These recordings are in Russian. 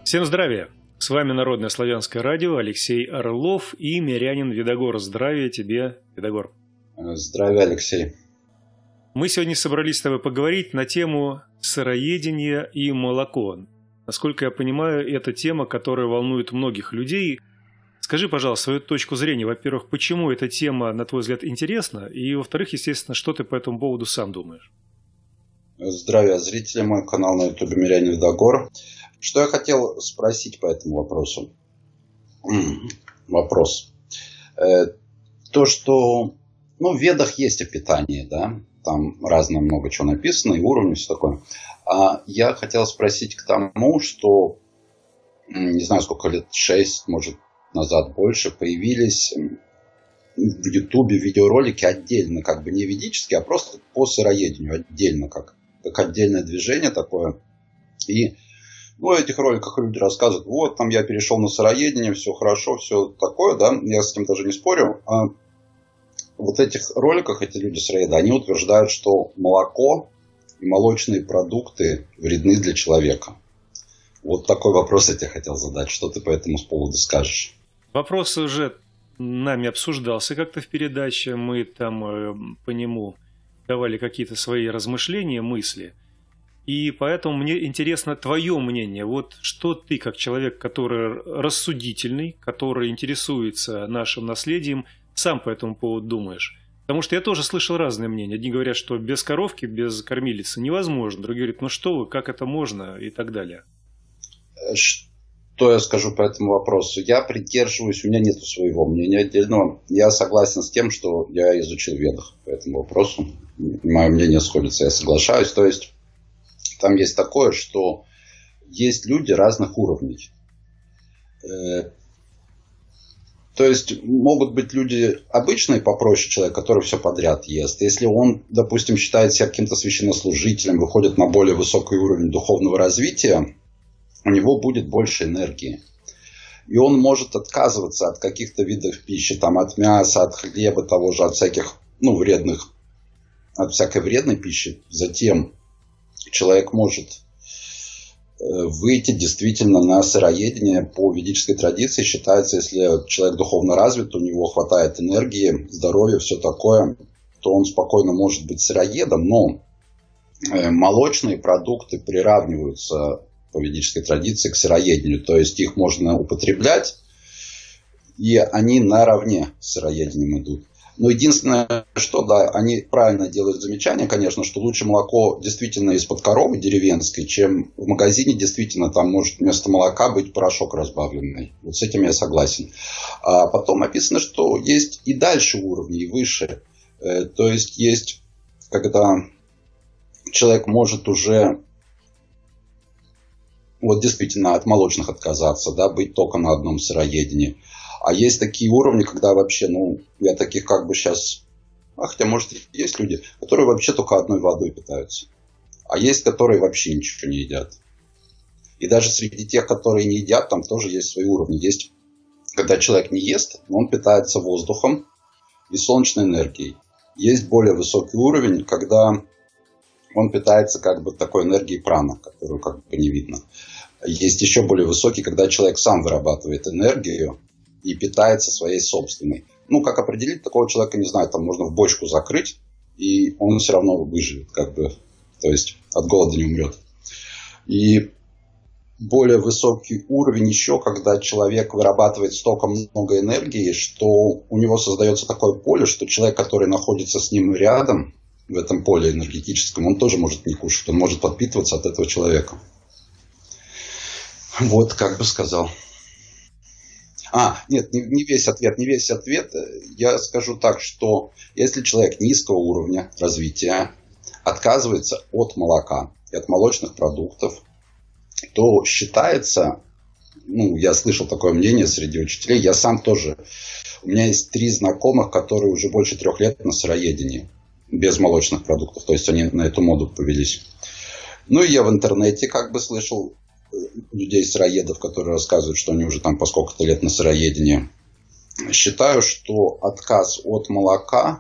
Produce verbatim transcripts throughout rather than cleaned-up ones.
Всем здравия! С вами Народное славянское радио, Алексей Орлов и мирянин Видогор. Здравия тебе, Видогор. Здравия, Алексей. Мы сегодня собрались с тобой поговорить на тему сыроедения и молоко. Насколько я понимаю, это тема, которая волнует многих людей. Скажи, пожалуйста, свою точку зрения. Во-первых, почему эта тема, на твой взгляд, интересна? И, во-вторых, естественно, что ты по этому поводу сам думаешь? Здравия, зрители. Мой канал на ютубе Мирянин Видогор. Что я хотел спросить по этому вопросу? Вопрос. То, что ну, в ведах есть о питании, да? Там разное много чего написано, и уровни, все такое. А я хотел спросить к тому, что, не знаю, сколько лет, шесть, может, назад больше, появились в Ютубе видеоролики отдельно, как бы не ведические, а просто по сыроедению, отдельно, как, как отдельное движение такое. И ну, в этих роликах люди рассказывают, вот, там я перешел на сыроедение, все хорошо, все такое, да, я с этим даже не спорю. А вот в этих роликах эти люди сыроеды, они утверждают, что молоко и молочные продукты вредны для человека. Вот такой вопрос я тебе хотел задать. Что ты по этому поводу скажешь? Вопрос уже нами обсуждался как-то в передаче. Мы там э, по нему давали какие-то свои размышления, мысли. И поэтому мне интересно твое мнение. Вот что ты, как человек, который рассудительный, который интересуется нашим наследием, сам по этому поводу думаешь? Потому что я тоже слышал разные мнения. Одни говорят, что без коровки, без кормилицы невозможно. Другие говорят, ну что вы, как это можно и так далее. Что я скажу по этому вопросу? Я придерживаюсь, у меня нет своего мнения отдельного. Я согласен с тем, что я изучил в ведах по этому вопросу. Мое мнение сходится, я соглашаюсь. То есть там есть такое, что есть люди разных уровней. То есть могут быть люди обычные, попроще человек, который все подряд ест. Если он, допустим, считает себя каким-то священнослужителем, выходит на более высокий уровень духовного развития, у него будет больше энергии. И он может отказываться от каких-то видов пищи, там, от мяса, от хлеба, того же, от всяких, ну, вредных, от всякой вредной пищи. Затем человек может выйти действительно на сыроедение. По ведической традиции считается, если человек духовно развит, у него хватает энергии, здоровья, все такое, то он спокойно может быть сыроедом, но молочные продукты приравниваются по ведической традиции к сыроедению, то есть их можно употреблять, и они наравне с сыроедением идут. Но единственное, что, да, они правильно делают замечание, конечно, что лучше молоко действительно из-под коровы деревенской, чем в магазине действительно там может вместо молока быть порошок разбавленный. Вот с этим я согласен. А потом описано, что есть и дальше уровни, и выше. То есть есть, когда человек может уже вот действительно от молочных отказаться, да, быть только на одном сыроедении. А есть такие уровни, когда вообще, ну, я таких как бы сейчас... А хотя, может, есть люди, которые вообще только одной водой питаются. А есть, которые вообще ничего не едят. И даже среди тех, которые не едят, там тоже есть свои уровни. Есть, когда человек не ест, но он питается воздухом и солнечной энергией. Есть более высокий уровень, когда он питается как бы такой энергией прана, которую как бы не видно. Есть еще более высокий, когда человек сам вырабатывает энергию и питается своей собственной. Ну, как определить такого человека, не знаю, там можно в бочку закрыть, и он все равно выживет, как бы, то есть от голода не умрет. И более высокий уровень еще, когда человек вырабатывает столько много энергии, что у него создается такое поле, что человек, который находится с ним рядом, в этом поле энергетическом, он тоже может не кушать, он может подпитываться от этого человека. Вот, как бы сказал. А, нет, не, не весь ответ, не весь ответ. Я скажу так, что если человек низкого уровня развития отказывается от молока и от молочных продуктов, то считается, ну, я слышал такое мнение среди учителей, я сам тоже, у меня есть три знакомых, которые уже больше трех лет на сыроедении, без молочных продуктов, то есть они на эту моду повелись. Ну и я в интернете как бы слышал людей-сыроедов, которые рассказывают, что они уже там по сколько-то лет на сыроедении. Считаю, что отказ от молока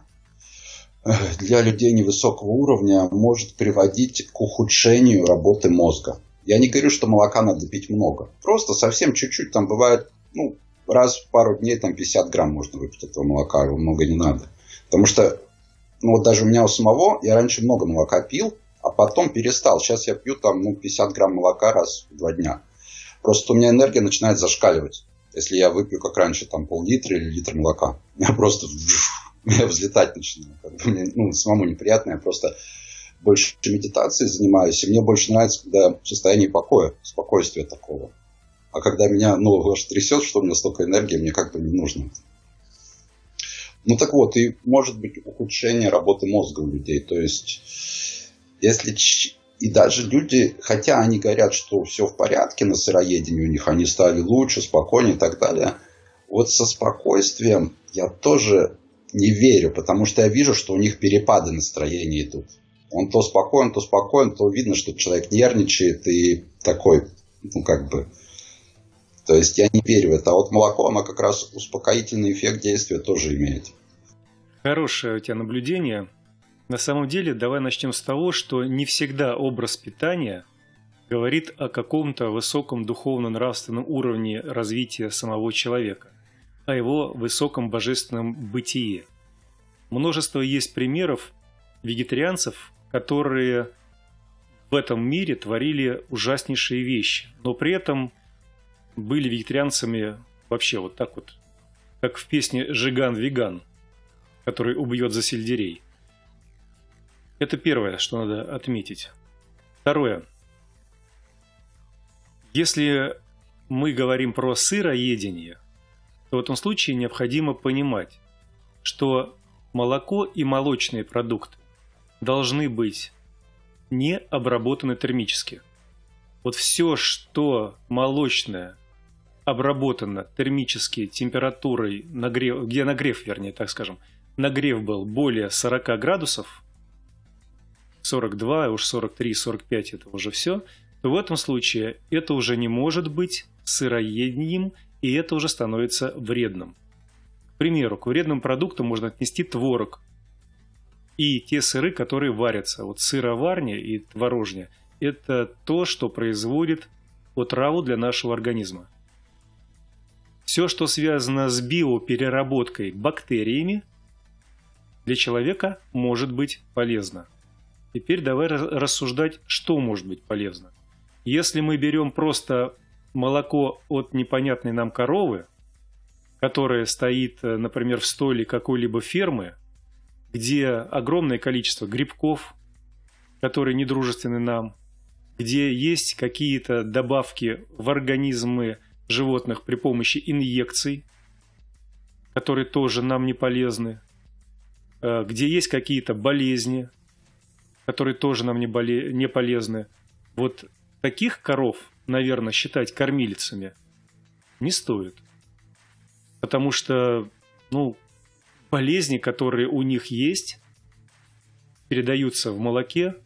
для людей невысокого уровня может приводить к ухудшению работы мозга. Я не говорю, что молока надо пить много. Просто совсем чуть-чуть. Там бывает, ну, раз в пару дней там пятьдесят грамм можно выпить этого молока. Его много не надо. Потому что, ну, вот даже у меня у самого, я раньше много молока пил, а потом перестал. Сейчас я пью там, ну, пятьдесят грамм молока раз в два дня. Просто у меня энергия начинает зашкаливать. Если я выпью, как раньше, там пол-литра или литр молока. Я просто я взлетать начинаю. Как бы мне, ну, самому неприятно. Я просто больше медитацией занимаюсь. И мне больше нравится, когда в состоянии покоя, спокойствия такого. А когда меня, ну, аж трясет, что у меня столько энергии, мне как бы не нужно. Ну, так вот, и может быть ухудшение работы мозга у людей. То есть, если... И даже люди, хотя они говорят, что все в порядке на сыроедении у них, они стали лучше, спокойнее и так далее. Вот со спокойствием я тоже не верю, потому что я вижу, что у них перепады настроения идут. Он то спокоен, то спокоен, то видно, что человек нервничает и такой, ну как бы... То есть я не верю в это. А вот молоко, оно как раз успокоительный эффект действия тоже имеет. Хорошее у тебя наблюдение. На самом деле, давай начнем с того, что не всегда образ питания говорит о каком-то высоком духовно-нравственном уровне развития самого человека, о его высоком божественном бытие. Множество есть примеров вегетарианцев, которые в этом мире творили ужаснейшие вещи, но при этом были вегетарианцами вообще вот так вот, как в песне «Жиган-веган», который убьет за сельдерей. Это первое, что надо отметить. Второе. Если мы говорим про сыроедение, то в этом случае необходимо понимать, что молоко и молочные продукты должны быть не обработаны термически. Вот все, что молочное обработано термически температурой, нагрев, где нагрев, вернее, так скажем, нагрев был более сорок градусов, сорок два, уж сорок три, сорок пять это уже все, то в этом случае это уже не может быть сыроедением, и это уже становится вредным. К примеру, к вредным продуктам можно отнести творог и те сыры, которые варятся. Вот сыроварня и творожня – это то, что производит отраву для нашего организма. Все, что связано с биопереработкой бактериями, для человека может быть полезно. Теперь давай рассуждать, что может быть полезно. Если мы берем просто молоко от непонятной нам коровы, которая стоит, например, в стойле какой-либо фермы, где огромное количество грибков, которые недружественны нам, где есть какие-то добавки в организмы животных при помощи инъекций, которые тоже нам не полезны, где есть какие-то болезни, которые тоже нам не, боле... не полезны. Вот таких коров, наверное, считать кормилицами не стоит. Потому что, ну, болезни, которые у них есть, передаются в молоке.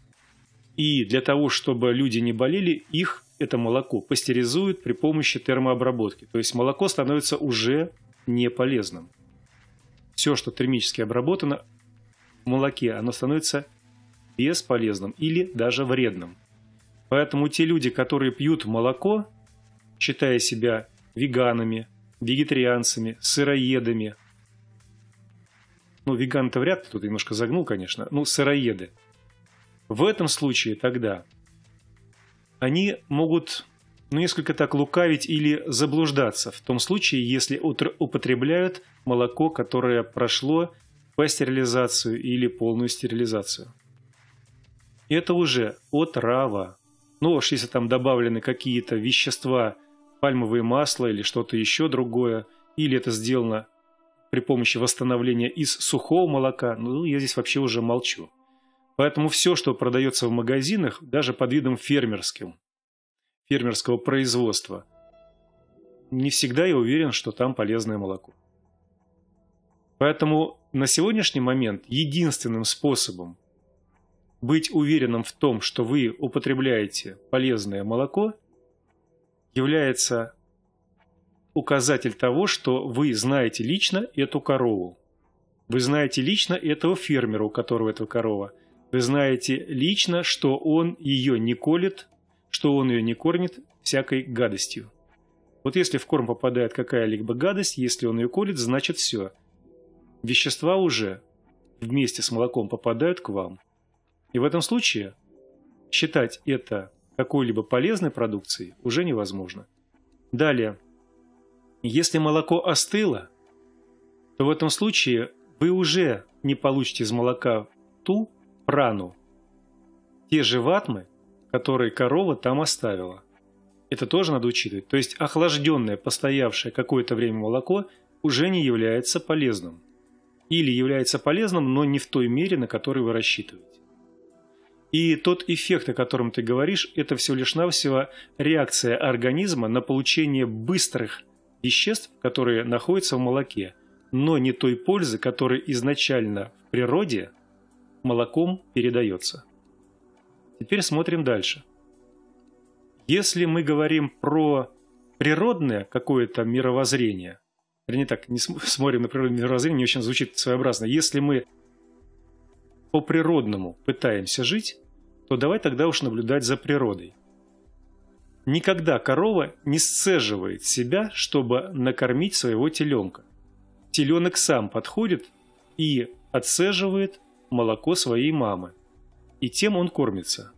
И для того, чтобы люди не болели, их, это молоко, пастеризуют при помощи термообработки. То есть молоко становится уже не полезным. Все, что термически обработано в молоке, оно становится бесполезным или даже вредным. Поэтому те люди, которые пьют молоко, считая себя веганами, вегетарианцами, сыроедами, ну, веган-то вряд ли, тут немножко загнул, конечно, ну, сыроеды, в этом случае тогда они могут, ну, несколько так лукавить или заблуждаться в том случае, если употребляют молоко, которое прошло пастеризацию или полную стерилизацию. Это уже отрава. Ну уж если там добавлены какие-то вещества, пальмовое масло или что-то еще другое, или это сделано при помощи восстановления из сухого молока, ну я здесь вообще уже молчу. Поэтому все, что продается в магазинах, даже под видом фермерским, фермерского производства, не всегда я уверен, что там полезное молоко. Поэтому на сегодняшний момент единственным способом быть уверенным в том, что вы употребляете полезное молоко, является указатель того, что вы знаете лично эту корову. Вы знаете лично этого фермера, у которого эта корова. Вы знаете лично, что он ее не колет, что он ее не кормит всякой гадостью. Вот если в корм попадает какая-либо гадость, если он ее колет, значит все. Вещества уже вместе с молоком попадают к вам. И в этом случае считать это какой-либо полезной продукцией уже невозможно. Далее, если молоко остыло, то в этом случае вы уже не получите из молока ту прану, те же ватмы, которые корова там оставила. Это тоже надо учитывать. То есть охлажденное, постоявшее какое-то время молоко уже не является полезным. Или является полезным, но не в той мере, на которой вы рассчитываете. И тот эффект, о котором ты говоришь, это всего лишь навсего реакция организма на получение быстрых веществ, которые находятся в молоке, но не той пользы, которая изначально в природе молоком передается. Теперь смотрим дальше. Если мы говорим про природное какое-то мировоззрение, вернее так, не смотрим на природное мировоззрение, не очень звучит своеобразно. Если мы по-природному пытаемся жить, то давай тогда уж наблюдать за природой. Никогда корова не сцеживает себя, чтобы накормить своего теленка. Теленок сам подходит и отцеживает молоко своей мамы. И тем он кормится.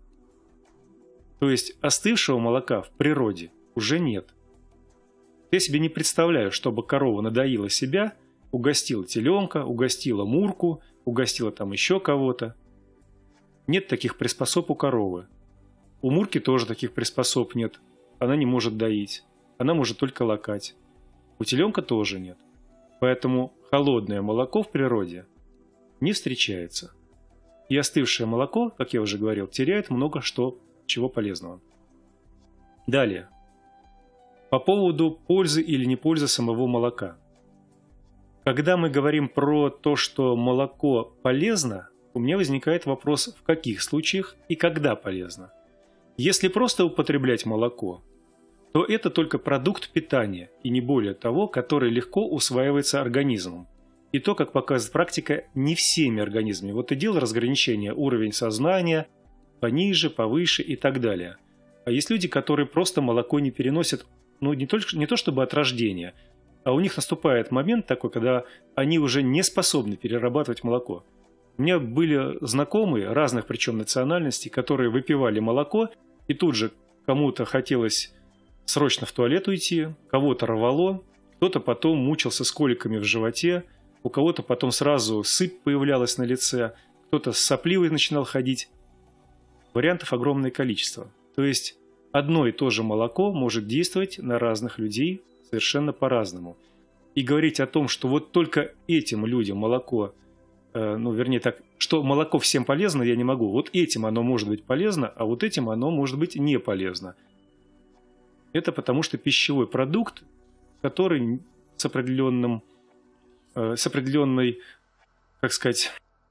То есть остывшего молока в природе уже нет. Я себе не представляю, чтобы корова надоила себя, угостила теленка, угостила мурку, угостила там еще кого-то. Нет таких приспособ у коровы. У мурки тоже таких приспособ нет. Она не может доить. Она может только лакать. У теленка тоже нет. Поэтому холодное молоко в природе не встречается. И остывшее молоко, как я уже говорил, теряет много что, чего полезного. Далее. По поводу пользы или не пользы самого молока. Когда мы говорим про то, что молоко полезно, у меня возникает вопрос, в каких случаях и когда полезно. Если просто употреблять молоко, то это только продукт питания, и не более того, который легко усваивается организмом. И то, как показывает практика, не всеми организмами. Вот и дело разграничения уровень сознания, пониже, повыше и так далее. А есть люди, которые просто молоко не переносят, ну не, только, не то чтобы от рождения, а у них наступает момент такой, когда они уже не способны перерабатывать молоко. У меня были знакомые, разных причем национальностей, которые выпивали молоко, и тут же кому-то хотелось срочно в туалет уйти, кого-то рвало, кто-то потом мучился с коликами в животе, у кого-то потом сразу сыпь появлялась на лице, кто-то сопливый начинал ходить. Вариантов огромное количество. То есть одно и то же молоко может действовать на разных людей совершенно по-разному. И говорить о том, что вот только этим людям молоко, э, ну вернее так, что молоко всем полезно, я не могу. Вот этим оно может быть полезно, а вот этим оно может быть не полезно. Это потому что пищевой продукт, который с определенным, э, с определенной, как сказать,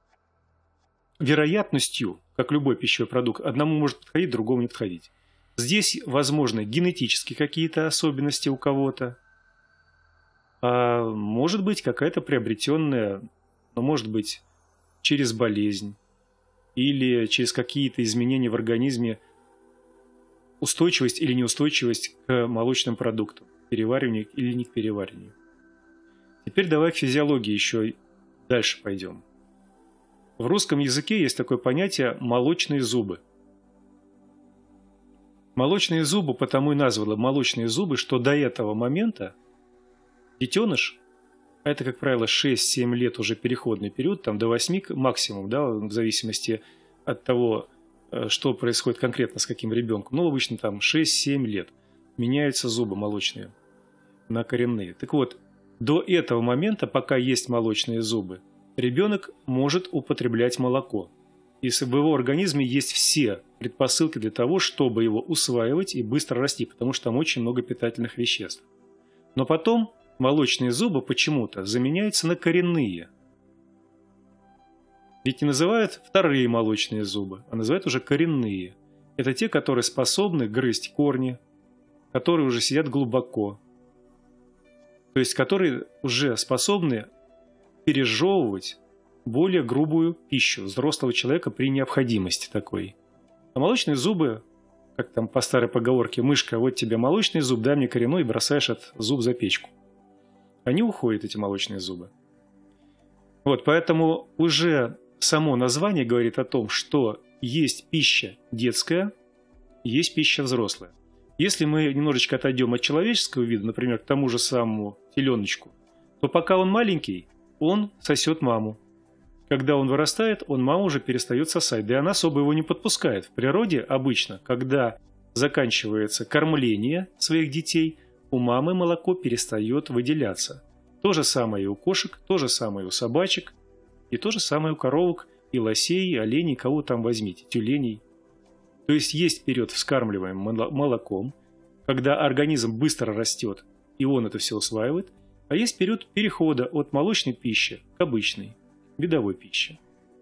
вероятностью, как любой пищевой продукт, одному может подходить, другому не подходить. Здесь возможны генетические какие-то особенности у кого-то, а может быть какая-то приобретенная, ну, может быть, через болезнь или через какие-то изменения в организме устойчивость или неустойчивость к молочным продуктам, перевариванию или не к перевариванию. Теперь давай к физиологии еще дальше пойдем. В русском языке есть такое понятие «молочные зубы». Молочные зубы потому и назвала молочные зубы, что до этого момента детеныш, а это, как правило, шесть-семь лет уже переходный период, там до восьми максимум, да, в зависимости от того, что происходит конкретно с каким ребенком. Ну, обычно там шесть-семь лет меняются зубы молочные на коренные. Так вот, до этого момента, пока есть молочные зубы, ребенок может употреблять молоко. И в его организме есть все предпосылки для того, чтобы его усваивать и быстро расти, потому что там очень много питательных веществ. Но потом молочные зубы почему-то заменяются на коренные. Ведь не называют вторые молочные зубы, а называют уже коренные. Это те, которые способны грызть корни, которые уже сидят глубоко. То есть, которые уже способны пережевывать более грубую пищу взрослого человека при необходимости такой. А молочные зубы как там по старой поговорке, мышка, вот тебе молочный зуб, дай мне коренной, и бросаешь этот зуб за печку. Они уходят, эти молочные зубы. Вот, поэтому уже само название говорит о том, что есть пища детская, есть пища взрослая. Если мы немножечко отойдем от человеческого вида, например, к тому же самому теленочку, то пока он маленький, он сосет маму. Когда он вырастает, он маму уже перестает сосать, да и она особо его не подпускает. В природе обычно, когда заканчивается кормление своих детей, у мамы молоко перестает выделяться. То же самое и у кошек, то же самое и у собачек, и то же самое у коровок, и лосей, и оленей, кого там возьмите, тюленей. То есть есть период вскармливаем молоком, когда организм быстро растет, и он это все усваивает, а есть период перехода от молочной пищи к обычной, видовой пище.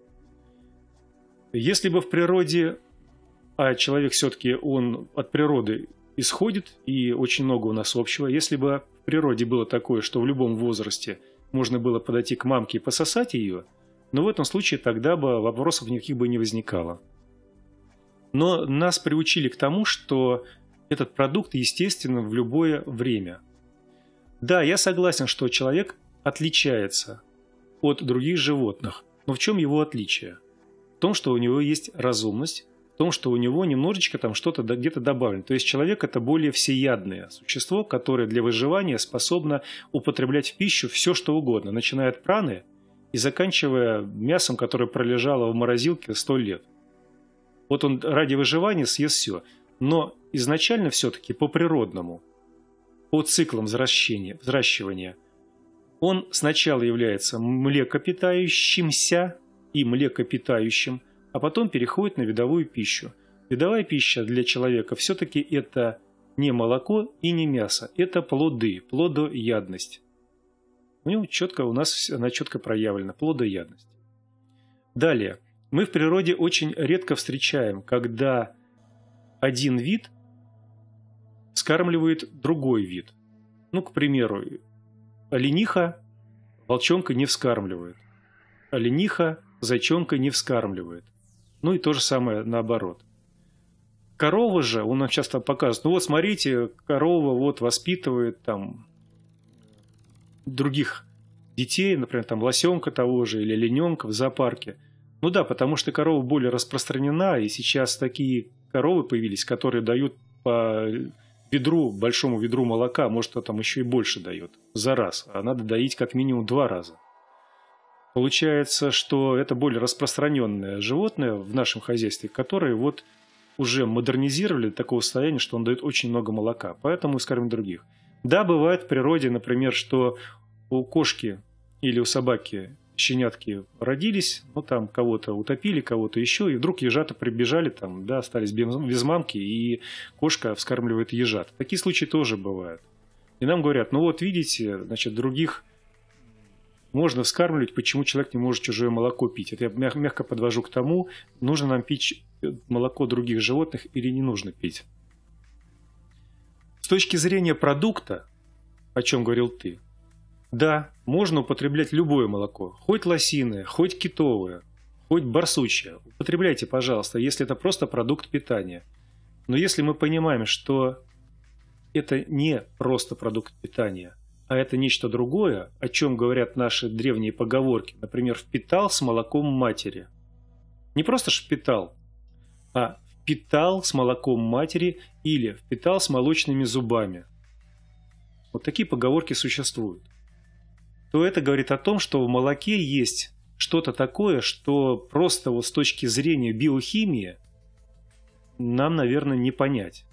Если бы в природе, а человек все-таки он от природы исходит, и очень много у нас общего, если бы в природе было такое, что в любом возрасте можно было подойти к мамке и пососать ее, но в этом случае тогда бы вопросов никаких бы не возникало. Но нас приучили к тому, что этот продукт естественно в любое время. Да, я согласен, что человек отличается от других животных. Но в чем его отличие? В том, что у него есть разумность, в том, что у него немножечко там что-то где-то добавлено. То есть человек – это более всеядное существо, которое для выживания способно употреблять в пищу все, что угодно, начиная от праны и заканчивая мясом, которое пролежало в морозилке сто лет. Вот он ради выживания съест все. Но изначально все-таки по-природному, по циклам взращивания, взращивания, он сначала является млекопитающимся и млекопитающим, а потом переходит на видовую пищу. Видовая пища для человека все-таки это не молоко и не мясо, это плоды, плодоядность. У него четко, у нас она четко проявлена, плодоядность. Далее, мы в природе очень редко встречаем, когда один вид вскармливает другой вид. Ну, к примеру, олениха волчонка не вскармливает, олениха зайчонка не вскармливает. Ну и то же самое наоборот. Корова же, он нам часто показывает, ну вот смотрите, корова вот воспитывает там других детей, например, там лосенка того же или олененка в зоопарке. Ну да, потому что корова более распространена, и сейчас такие коровы появились, которые дают по ведру, большому ведру молока, может, там еще и больше дает за раз, а надо доить как минимум два раза. Получается, что это более распространенное животное в нашем хозяйстве, которое вот уже модернизировали до такого состояния, что он дает очень много молока, поэтому искармливаем других. Да, бывает в природе, например, что у кошки или у собаки щенятки родились, ну там кого-то утопили, кого-то еще, и вдруг ежата прибежали, там, да, остались без мамки, и кошка вскармливает ежат. Такие случаи тоже бывают. И нам говорят, ну вот видите, значит, других можно вскармливать, почему человек не может чужое молоко пить. Это я мягко подвожу к тому, нужно нам пить молоко других животных или не нужно пить. С точки зрения продукта, о чем говорил ты, да, можно употреблять любое молоко, хоть лосиное, хоть китовое, хоть барсучье. Употребляйте, пожалуйста, если это просто продукт питания. Но если мы понимаем, что это не просто продукт питания, а это нечто другое, о чем говорят наши древние поговорки, например, «впитал с молоком матери». Не просто «впитал», а «впитал с молоком матери» или «впитал с молочными зубами». Вот такие поговорки существуют. То это говорит о том, что в молоке есть что-то такое, что просто вот с точки зрения биохимии нам, наверное, не понять.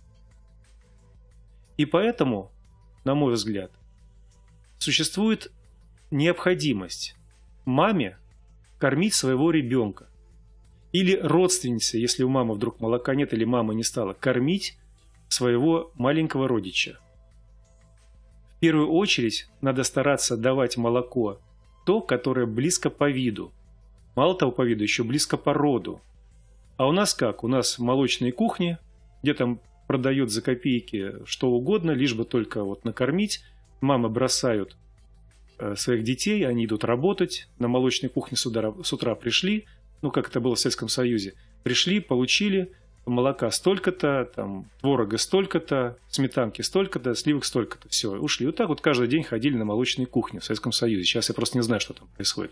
И поэтому, на мой взгляд, существует необходимость маме кормить своего ребенка. Или родственнице, если у мамы вдруг молока нет или мама не стала, кормить своего маленького родича. В первую очередь надо стараться давать молоко то, которое близко по виду. Мало того по виду, еще близко по роду. А у нас как? У нас молочные кухни, где там продают за копейки что угодно, лишь бы только вот накормить. Мамы бросают своих детей, они идут работать. На молочной кухне с утра, с утра пришли, ну как это было в Советском Союзе, пришли, получили, молока столько-то, там, творога столько-то, сметанки столько-то, сливок столько-то. Все, ушли. Вот так вот каждый день ходили на молочные кухни в Советском Союзе. Сейчас я просто не знаю, что там происходит.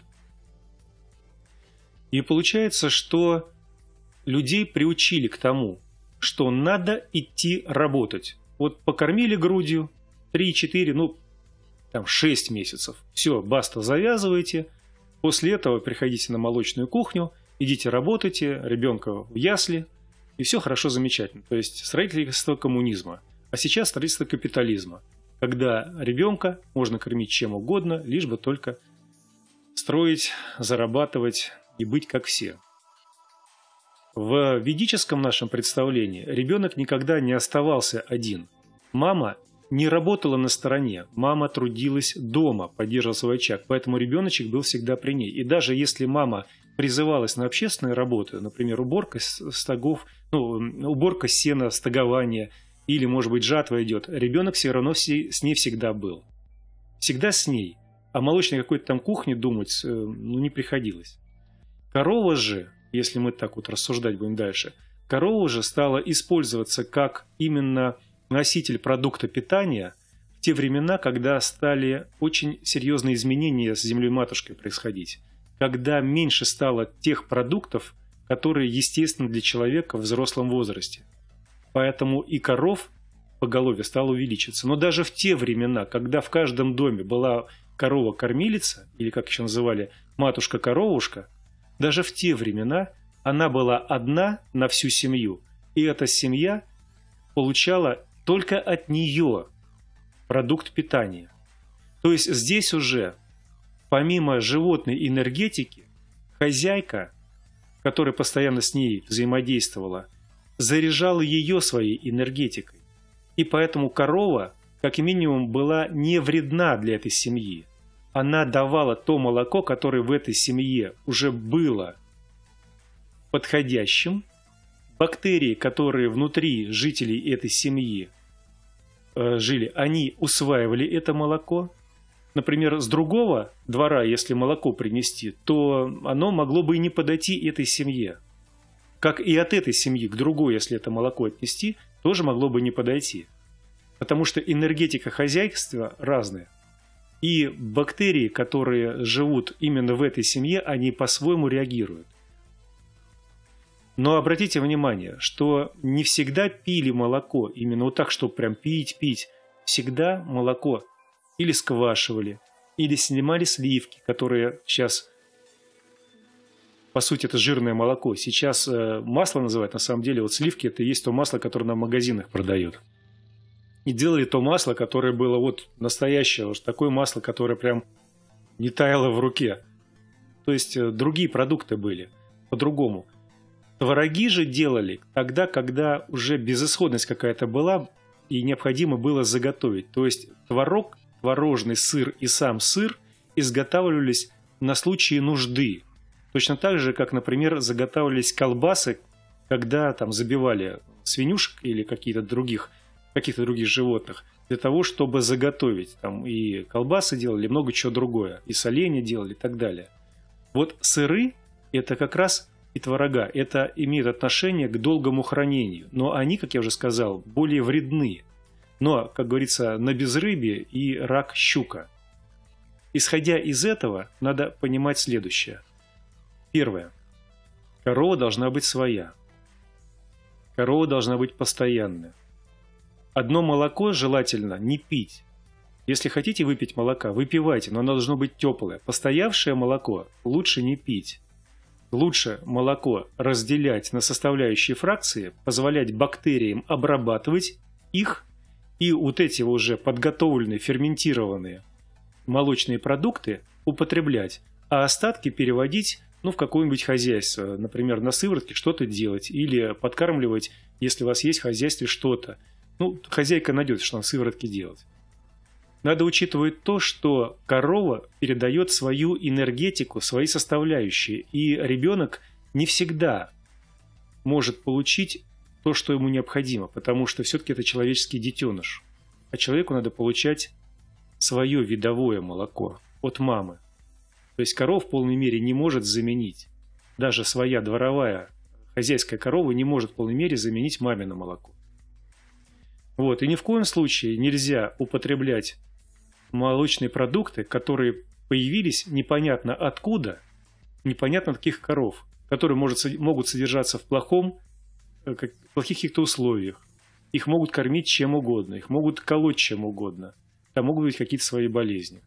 И получается, что людей приучили к тому, что надо идти работать. Вот покормили грудью три-четыре, ну, там шесть месяцев. Все, баста, завязывайте. После этого приходите на молочную кухню, идите работайте, ребенка в ясли, и все хорошо, замечательно. То есть строительство коммунизма. А сейчас строительство капитализма, когда ребенка можно кормить чем угодно, лишь бы только строить, зарабатывать и быть как все. В ведическом нашем представлении ребенок никогда не оставался один. Мама не работала на стороне, мама трудилась дома, поддерживала свой очаг, поэтому ребеночек был всегда при ней. И даже если мама призывалась на общественные работы, например, уборка стогов, ну, уборка сена, стогование, или, может быть, жатва идет, ребенок все равно с ней всегда был. Всегда с ней. О молочной какой-то там кухне думать ну, не приходилось. Корова же, если мы так вот рассуждать будем дальше, корова же стала использоваться как именно носитель продукта питания в те времена, когда стали очень серьезные изменения с землей-матушкой происходить. Когда меньше стало тех продуктов, которые естественны для человека в взрослом возрасте. Поэтому и коров поголовье стало увеличиваться. Но даже в те времена, когда в каждом доме была корова-кормилица, или как еще называли, матушка-коровушка, даже в те времена она была одна на всю семью. И эта семья получала только от нее продукт питания. То есть здесь уже, помимо животной энергетики, хозяйка, которая постоянно с ней взаимодействовала, заряжала ее своей энергетикой. И поэтому корова, как минимум, была не вредна для этой семьи. Она давала то молоко, которое в этой семье уже было подходящим. Бактерии, которые внутри жителей этой семьи э, жили, они усваивали это молоко. Например, с другого двора, если молоко принести, то оно могло бы и не подойти этой семье. Как и от этой семьи к другой, если это молоко отнести, тоже могло бы не подойти. Потому что энергетика хозяйства разная. И бактерии, которые живут именно в этой семье, они по-своему реагируют. Но обратите внимание, что не всегда пили молоко, именно вот так, чтобы прям пить-пить. Всегда молоко или сквашивали, или снимали сливки, которые сейчас, по сути, это жирное молоко. Сейчас э, масло называют, на самом деле, вот сливки это и есть то масло, которое на магазинах продают. И делали то масло, которое было вот настоящее, вот такое масло, которое прям не таяло в руке. То есть э, другие продукты были, по-другому. Твороги же делали тогда, когда уже безысходность какая-то была и необходимо было заготовить. То есть творог, творожный сыр и сам сыр изготавливались на случай нужды. Точно так же, как, например, заготавливались колбасы, когда там забивали свинюшек или каких-то других, каких-то других животных, для того, чтобы заготовить. Там и колбасы делали, и много чего другое, и соленья делали и так далее. Вот сыры – это как раз и творога. Это имеет отношение к долгому хранению. Но они, как я уже сказал, более вредны. Но, как говорится, на безрыбье и рак щука. Исходя из этого, надо понимать следующее. Первое. Корова должна быть своя. Корова должна быть постоянная. Одно молоко желательно не пить. Если хотите выпить молока, выпивайте, но оно должно быть теплое. Постоявшее молоко лучше не пить. Лучше молоко разделять на составляющие фракции, позволять бактериям обрабатывать их, и вот эти уже подготовленные, ферментированные молочные продукты употреблять, а остатки переводить ну, в какое-нибудь хозяйство, например, на сыворотке что-то делать или подкармливать, если у вас есть в хозяйстве что-то. Ну, хозяйка найдет, что на сыворотке делать. Надо учитывать то, что корова передает свою энергетику, свои составляющие, и ребенок не всегда может получить то, что ему необходимо, потому что все-таки это человеческий детеныш. А человеку надо получать свое видовое молоко от мамы. То есть корова в полной мере не может заменить. Даже своя дворовая Хозяйская корова не может в полной мере заменить мамино молоко. Вот. И ни в коем случае нельзя употреблять молочные продукты, которые появились непонятно откуда, непонятно от каких коров, которые может, могут содержаться в плохом, как, в плохих каких-то условиях. Их могут кормить чем угодно, их могут колоть чем угодно. Там могут быть какие-то свои болезни.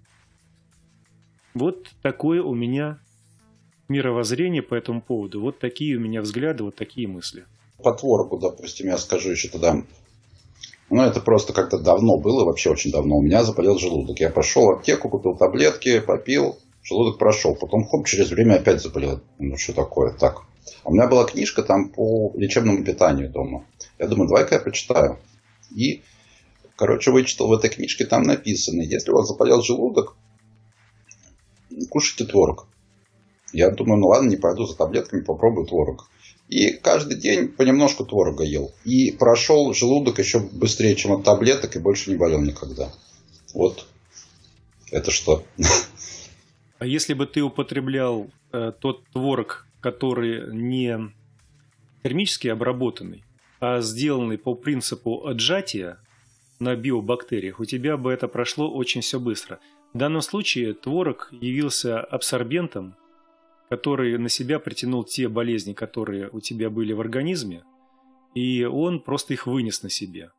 Вот такое у меня мировоззрение по этому поводу. Вот такие у меня взгляды, вот такие мысли. По творогу, допустим, я скажу еще тогда. Ну, это просто как-то давно было, вообще очень давно. У меня заболел желудок. Я пошел в аптеку, купил таблетки, попил, желудок прошел. Потом, хоп, через время опять заболел. Ну, что такое? Так. У меня была книжка там по лечебному питанию дома. Я думаю, давай-ка я почитаю. И, короче, вычитал в этой книжке, там написано, если у вас заболел желудок, кушайте творог. Я думаю, ну ладно, не пойду за таблетками, попробую творог. И каждый день понемножку творога ел. И прошел желудок еще быстрее, чем от таблеток, и больше не болел никогда. Вот. Это что? А если бы ты употреблял э, тот творог, который не термически обработанный, а сделанный по принципу отжатия на биобактериях, у тебя бы это прошло очень все быстро. В данном случае творог явился абсорбентом, который на себя притянул те болезни, которые у тебя были в организме, и он просто их вынес на себе.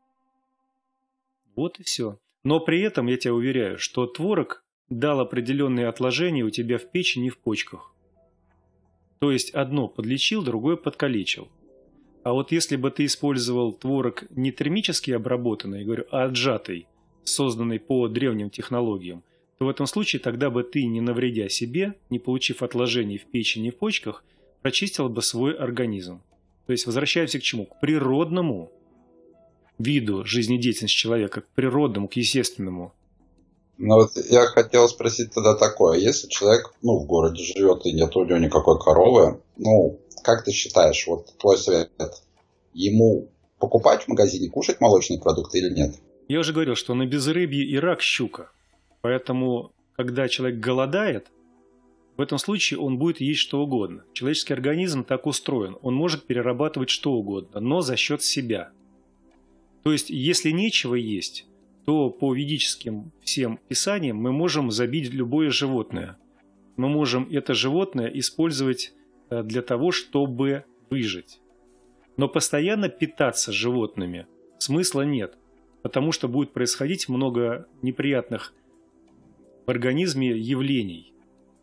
Вот и все. Но при этом, я тебя уверяю, что творог дал определенные отложения у тебя в печени и в почках. То есть одно подлечил, другое подкалечил. А вот если бы ты использовал творог не термически обработанный, я говорю, а отжатый, созданный по древним технологиям, то в этом случае тогда бы ты, не навредя себе, не получив отложений в печени и в почках, прочистил бы свой организм. То есть возвращаемся к чему? К природному виду жизнедеятельности человека, к природному, к естественному. Ну вот я хотел спросить тогда такое. Если человек, ну, в городе живет и нет у него никакой коровы, ну, как ты считаешь, вот твой совет, ему покупать в магазине, кушать молочные продукты или нет? Я уже говорил, что на безрыбье и рак щука. Поэтому, когда человек голодает, в этом случае он будет есть что угодно. Человеческий организм так устроен, он может перерабатывать что угодно, но за счет себя. То есть, если нечего есть, то по ведическим всем писаниям мы можем забить любое животное. Мы можем это животное использовать для того, чтобы выжить. Но постоянно питаться животными смысла нет, потому что будет происходить много неприятных в организме явлений.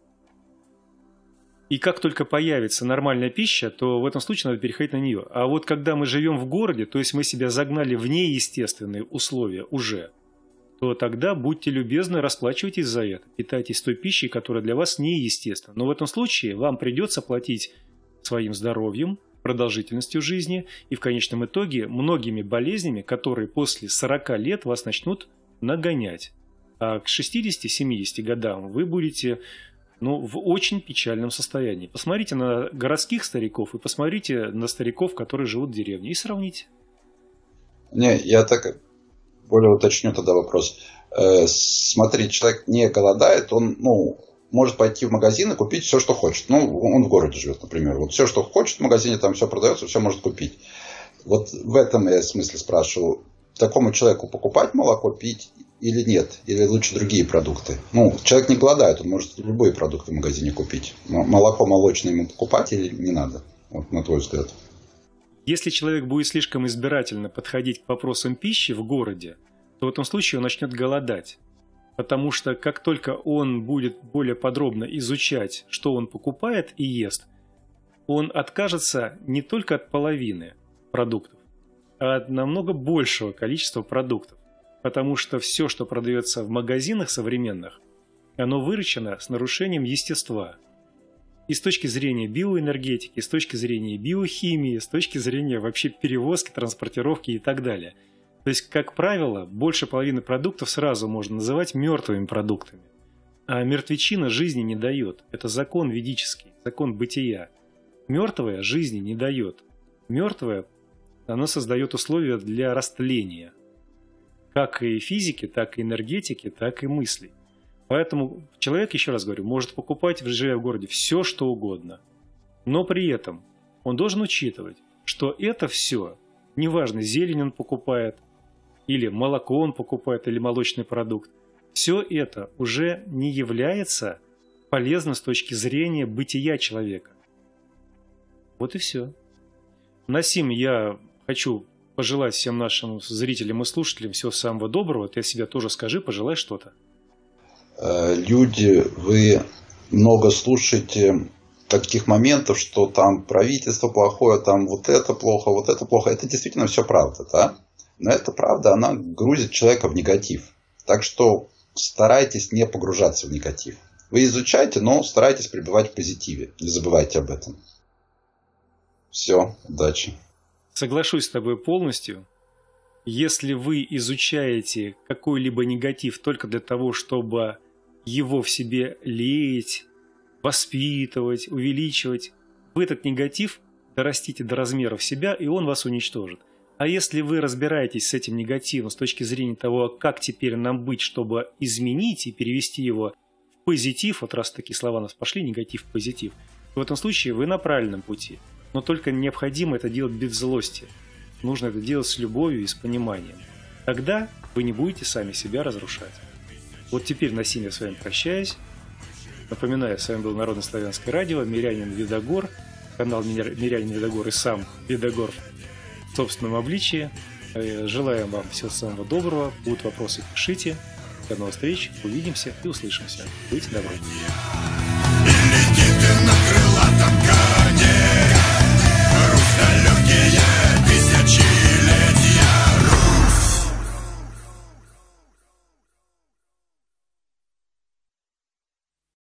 И как только появится нормальная пища, то в этом случае надо переходить на нее. А вот когда мы живем в городе, то есть мы себя загнали в неестественные условия уже, то тогда будьте любезны, расплачивайтесь за это. Питайтесь той пищей, которая для вас неестественна. Но в этом случае вам придется платить своим здоровьем, продолжительностью жизни и в конечном итоге многими болезнями, которые после сорока лет вас начнут нагонять. А к шестидесяти-семидесяти годам вы будете, ну, в очень печальном состоянии. Посмотрите на городских стариков и посмотрите на стариков, которые живут в деревне, и сравните. Не, я так более уточню тогда вопрос. Э, смотри, человек не голодает, он, ну, может пойти в магазин и купить все, что хочет. Ну, он в городе живет, например. Вот все, что хочет в магазине, там все продается, все может купить. Вот в этом я смысле спрашиваю. Такому человеку покупать молоко, пить или нет? Или лучше другие продукты? Ну, человек не голодает, он может любые продукты в магазине купить. Но молоко молочное ему покупать или не надо? Вот на твой взгляд. Если человек будет слишком избирательно подходить к вопросам пищи в городе, то в этом случае он начнет голодать. Потому что как только он будет более подробно изучать, что он покупает и ест, он откажется не только от половины продуктов, а от намного большего количества продуктов. Потому что все, что продается в магазинах современных, оно выращено с нарушением естества. И с точки зрения биоэнергетики, и с точки зрения биохимии, с точки зрения вообще перевозки, транспортировки и так далее. То есть, как правило, больше половины продуктов сразу можно называть мертвыми продуктами. А мертвечина жизни не дает. Это закон ведический, закон бытия. Мертвое жизни не дает. Мертвое, оно создает условия для растления. Как и физики, так и энергетики, так и мыслей. Поэтому человек, еще раз говорю, может покупать, живя в городе, все, что угодно. Но при этом он должен учитывать, что это все, неважно, зелень он покупает, или молоко он покупает, или молочный продукт, все это уже не является полезным с точки зрения бытия человека. Вот и все. Насим, я хочу пожелать всем нашим зрителям и слушателям всего самого доброго. Ты о себе тоже скажи, пожелай что-то. Люди, вы много слушаете таких моментов, что там правительство плохое, там вот это плохо, вот это плохо. Это действительно все правда, да? Но эта правда, она грузит человека в негатив. Так что старайтесь не погружаться в негатив. Вы изучайте, но старайтесь пребывать в позитиве. Не забывайте об этом. Все, удачи. Соглашусь с тобой полностью. Если вы изучаете какой-либо негатив только для того, чтобы его в себе леять, воспитывать, увеличивать, вы этот негатив дорастите до размеров себя, и он вас уничтожит. А если вы разбираетесь с этим негативом с точки зрения того, как теперь нам быть, чтобы изменить и перевести его в позитив, вот раз такие слова у нас пошли, негатив в позитив, то в этом случае вы на правильном пути. Но только необходимо это делать без злости. Нужно это делать с любовью и с пониманием. Тогда вы не будете сами себя разрушать. Вот теперь на сим я с вами прощаюсь. Напоминаю, с вами был Народно-славянское радио, Мирянин Видогор, канал Мирянин Видогор и сам Видогор в собственном обличии. Желаем вам всего самого доброго. Будут вопросы, пишите. До новых встреч, увидимся и услышимся. Будьте добры. Летит на крылатом коне, русло легкие.